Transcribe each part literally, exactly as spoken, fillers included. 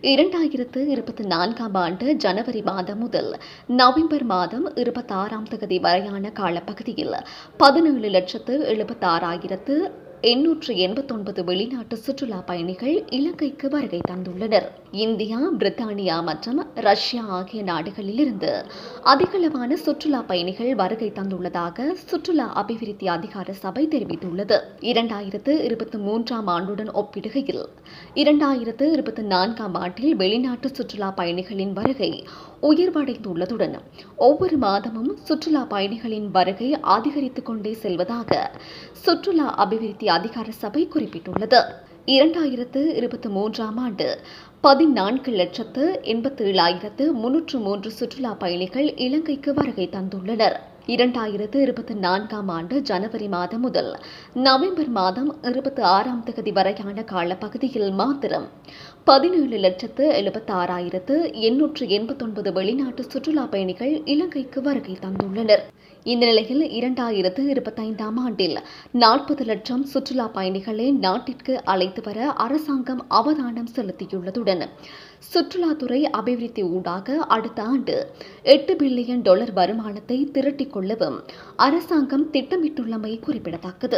இரண்டாயிரத்து இருபத்தி நான்காம் ஆண்டு ஜனவரி மாதம் முதல் நவம்பர் மாதம் இருபத்தாறாம் தேதி வரையான காலப்பகுதியில் பதினேழு லட்சத்து எழுபத்தாறாயிரத்து எண்ணூற்று எண்பத்தொன்பது வெளிநாட்டு சுற்றுலா பயணிகள் இலங்கைக்கு வருகை தந்துள்ளனர். இந்தியா, பிரித்தானியா மற்றும் ரஷ்யா ஆகிய நாடுகளிலிருந்து அதிகளவான சுற்றுலா பயணிகள் வருகை தந்துள்ளதாக சுற்றுலா அபிவிருத்தி அதிகார சபை தெரிவித்துள்ளது. இரண்டாயிரத்து இருபத்தி மூன்றாம் ஆண்டுடன் ஒப்பிடுகையில் இரண்டாயிரத்து இருபத்தி நான்காம் ஆண்டில் வெளிநாட்டு சுற்றுலா பயணிகளின் வருகை உயர்வடைந்துள்ளதுடன் ஒவ்வொரு மாதமும் சுற்றுலா பயணிகளின் வருகை அதிகரித்துக் கொண்டே செல்வதாக சுற்றுலா அபிவிருத்தி அதிகார சபை குறிப்பிட்டுள்ளது. இரண்டாயிரத்து இருபத்தி மூன்றாம் ஆண்டு பதினான்கு லட்சத்து எண்பத்தி ஏழாயிரத்து முன்னூற்று மூன்று சுற்றுலா பயணிகள் இலங்கைக்கு வருகை தந்துள்ளனர். இரண்டாயிரத்து இருபத்தி நான்காம் ஆண்டு ஜனவரி மாதம் முதல் நவம்பர் மாதம் இருபத்தி ஆறாம் தேதி வரையான காலப்பகுதியில் மாத்திரம் பதினேழு லட்சத்து எழுபத்தி ஆறாயிரத்து எண்ணூற்று எண்பத்தொன்பது வெளிநாட்டு சுற்றுலா பயணிகள் இலங்கைக்கு வருகை தந்துள்ளனர். இந்த நிலையில் இரண்டாயிரத்து இருபத்தைந்தாம் ஆண்டில் நாற்பது லட்சம் சுற்றுலா பயணிகளை நாட்டிற்கு அழைத்து வர அரசாங்கம் அவதானம் செலுத்தியுள்ளதுடன் சுற்றுலாத்துறை அபிவிருத்தி ஊடாக அடுத்த ஆண்டு எட்டு பில்லியன் டாலர் வருமானத்தை திரட்டிக் கொள்ளவும் அரசாங்கம் திட்டமிட்டுள்ளமை குறிப்பிடத்தக்கது.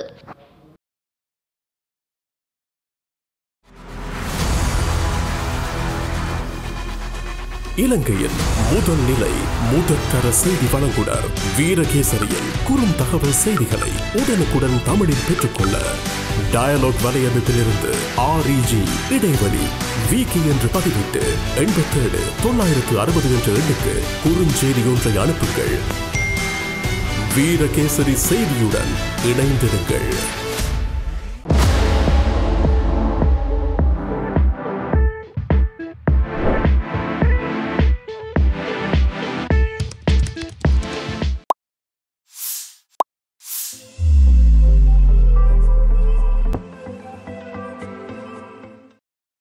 இலங்கையின் முதல் நிலை முதற்கர செய்தி வழங்குனர் வீரகேசரியில் குறும் தகவல் செய்திகளை உடனுக்குடன் தமிழில் பெற்றுக்கொள்ள டயலாக் வலையமைப்பிலிருந்து ஆர்இஜி இடைவெளி வீக்கி என்று பதிவிட்டு எண்பத்தேழு தொள்ளாயிரத்து அறுபது என்ற எண்ணுக்கு குறுஞ்செய்தி ஒன்றை அனுப்புங்கள். வீரகேசரி செய்தியுடன் இணைந்திருங்கள்.